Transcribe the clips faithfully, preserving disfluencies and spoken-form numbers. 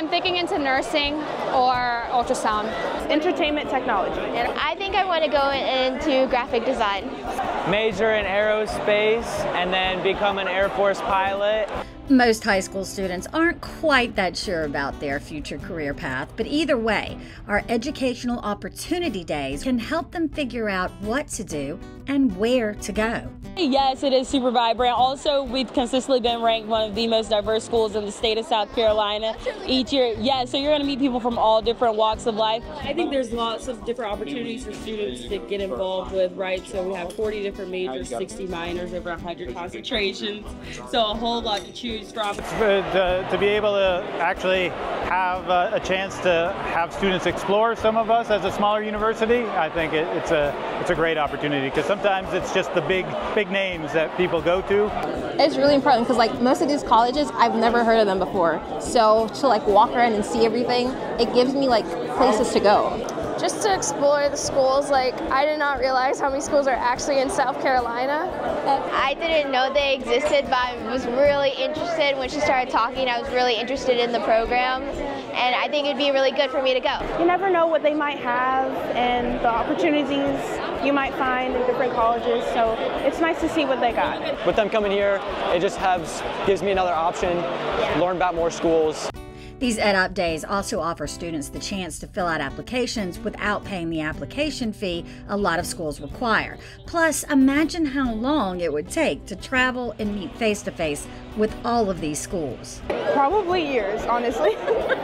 I'm thinking into nursing or ultrasound. Entertainment technology. And I think I want to go into graphic design. Major in aerospace and then become an Air Force pilot. Most high school students aren't quite that sure about their future career path, but either way, our educational opportunity days can help them figure out what to do and where to go. Yes, it is super vibrant. Also, we've consistently been ranked one of the most diverse schools in the state of South Carolina each year. Yeah, so you're going to meet people from all different walks of life. I think there's lots of different opportunities for students to get involved with, right? So we have forty different majors, sixty minors, over one hundred concentrations. So a whole lot to choose from. To, to be able to actually have a, a chance to have students explore some of us as a smaller university, I think it, it's a it's a great opportunity, because sometimes it's just the big big names that people go to. It's really important because like most of these colleges, I've never heard of them before. So to like walk around and see everything, it gives me like places to go. Just to explore the schools. Like, I did not realize how many schools are actually in South Carolina. I didn't know they existed, but I was really interested. When she started talking, I was really interested in the program, and I think it'd be really good for me to go. You never know what they might have and the opportunities you might find in different colleges, so it's nice to see what they got. With them coming here, it just has, gives me another option, learn about more schools. These EdUp days also offer students the chance to fill out applications without paying the application fee a lot of schools require. Plus, imagine how long it would take to travel and meet face-to-face with all of these schools. Probably years, honestly.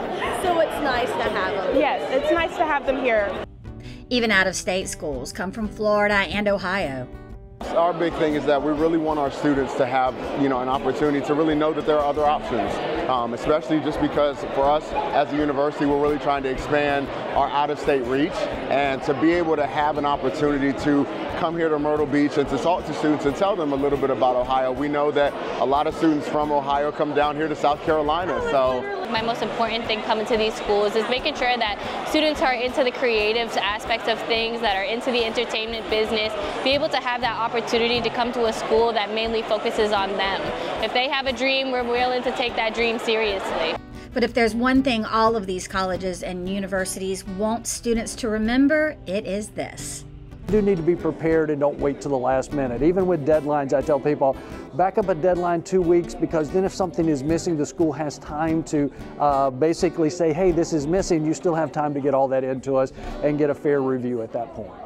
So it's nice to have them. Yes, it's nice to have them here. Even out-of-state schools come from Florida and Ohio. Our big thing is that we really want our students to have, you know, an opportunity to really know that there are other options, um, especially just because for us as a university, we're really trying to expand our out-of-state reach, and to be able to have an opportunity to come here to Myrtle Beach and to talk to students and tell them a little bit about Ohio. We know that a lot of students from Ohio come down here to South Carolina, so. My most important thing coming to these schools is making sure that students are into the creative aspects of things, that are into the entertainment business, be able to have that opportunity to come to a school that mainly focuses on them. If they have a dream, we're willing to take that dream seriously. But if there's one thing all of these colleges and universities want students to remember, it is this. You do need to be prepared and don't wait till the last minute. Even with deadlines, I tell people, back up a deadline two weeks, because then if something is missing, the school has time to uh, basically say, hey, this is missing. You still have time to get all that into us and get a fair review at that point.